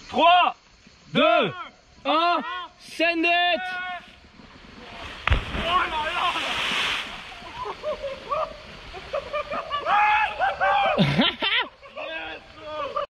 3, 2, 1, send it. Oh là là.